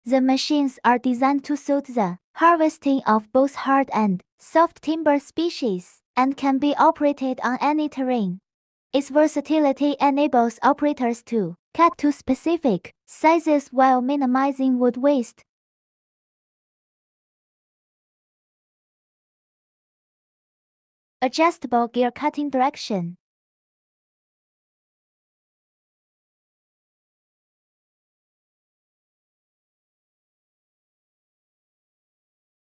The machines are designed to suit the harvesting of both hard and soft timber species and can be operated on any terrain. Its versatility enables operators to cut to specific sizes while minimizing wood waste. Adjustable gear cutting direction.